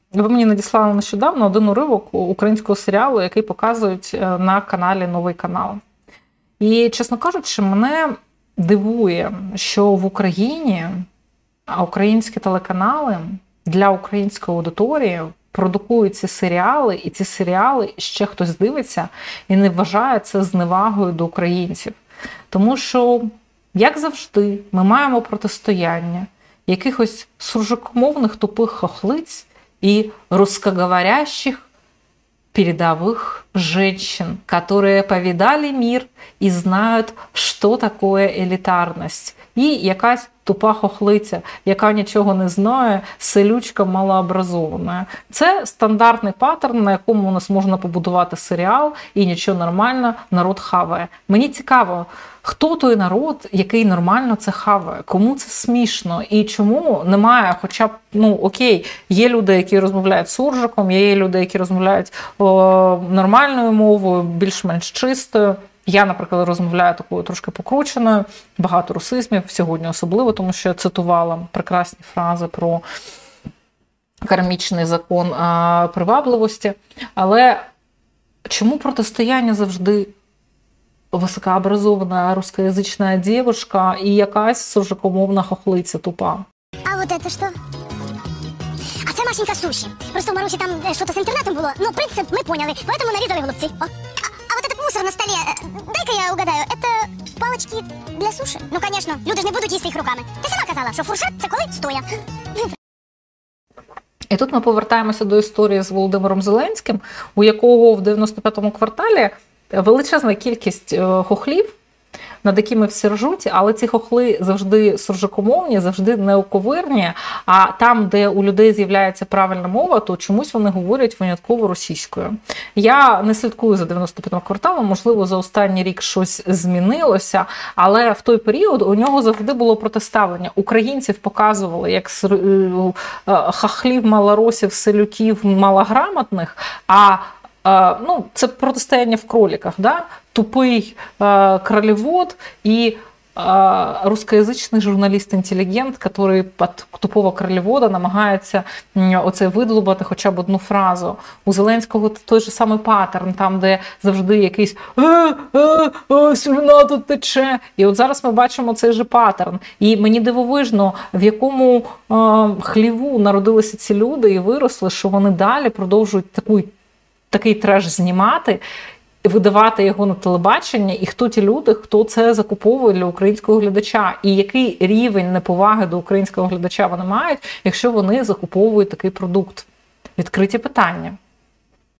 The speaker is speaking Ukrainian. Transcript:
Ви мені надіслали нещодавно один уривок українського серіалу, який показують на каналі Новий канал. І, чесно кажучи, мене дивує, що в Україні українські телеканали для української аудиторії продукують ці серіали, і ці серіали ще хтось дивиться і не вважає це зневагою до українців. Тому що, як завжди, ми маємо протистояння якихось суржикомовних тупих хохлиць и русскоговорящих передовых женщин, которые повидали мир и знают, что такое элитарность. І якась тупа хохлиця, яка нічого не знає, селючка малообразована. Це стандартний паттерн, на якому у нас можна побудувати серіал, і нічого, нормально, народ хаває. Мені цікаво, хто той народ, який нормально це хаває, кому це смішно і чому немає хоча б, окей, є люди, які розмовляють суржиком, є люди, які розмовляють нормальною мовою, більш-менш чистою. Я, наприклад, розмовляю такою трошки покрученою, багато русизмів, сьогодні особливо, тому що я цитувала прекрасні фрази про кармічний закон привабливості. Але чому протистояння завжди високообразована русскоязична дівчинка і якась суржикомовна хохлиця тупа? А вот это что? А це Машенька суші. Просто у Марусі там щось з інтернетом було, но принцип ми поняли, поэтому нарізали голубці. О. А вот этот мусор на столе, дай-ка я угадаю, это палочки для суші? Ну, конечно, люди ж не будуть їсти їх руками. Ти сама казала, що фуршет – це коли стоя. І тут ми повертаємося до історії з Володимиром Зеленським, у якого в 95-му кварталі величезна кількість хохлів, над якими всі ржуть, але ці хохли завжди суржикомовні, завжди неоковирні, а там, де у людей з'являється правильна мова, то чомусь вони говорять винятково російською. Я не слідкую за 95-м кварталом, можливо, за останній рік щось змінилося, але в той період у нього завжди було протиставлення. Українців показували як хохлів, малоросів, селюків, малограмотних, а це протистояние в кроликах, да? Тупий кролевод и русскоязичний журналіст-інтелігент, який під тупого кролевода намагається оце видлубати хоча б одну фразу. У Зеленського той же самий паттерн, там, де завжди якийсь слюна тут тече. І от зараз ми бачимо цей же паттерн. І мені дивовижно, в якому хліву народилися ці люди і виросли, що вони далі продовжують такий треш знімати, видавати його на телебачення, і хто ті люди, хто це закуповує для українського глядача, і який рівень неповаги до українського глядача вони мають, якщо вони закуповують такий продукт. Відкриті питання.